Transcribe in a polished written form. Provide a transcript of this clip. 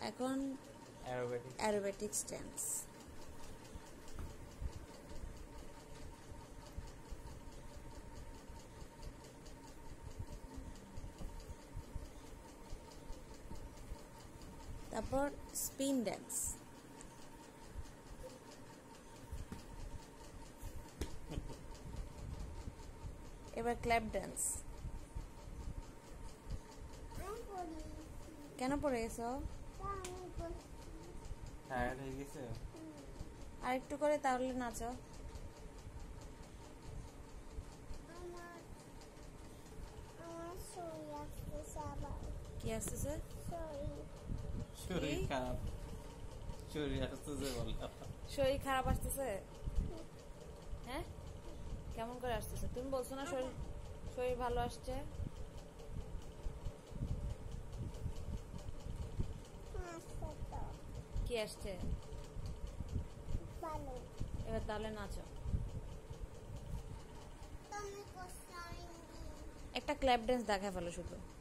এখন aerobatics dance. তারপর spin dance. এবার ক্ল্যাপ ড্যান্স। কেন পড়ে গেছো? আর একটু করে তাহলে নাচো। কি আসতেছে? শরীর খারাপ আসতেছে? হ্যাঁ, কেমন করে আসতেছে? তুমি বলছো না শরীর ভালো আসছে। কি আসছে? এবার তাহলে নাচো। একটা ক্ল্যাপ ড্যান্স দেখা ফেলো শুধু।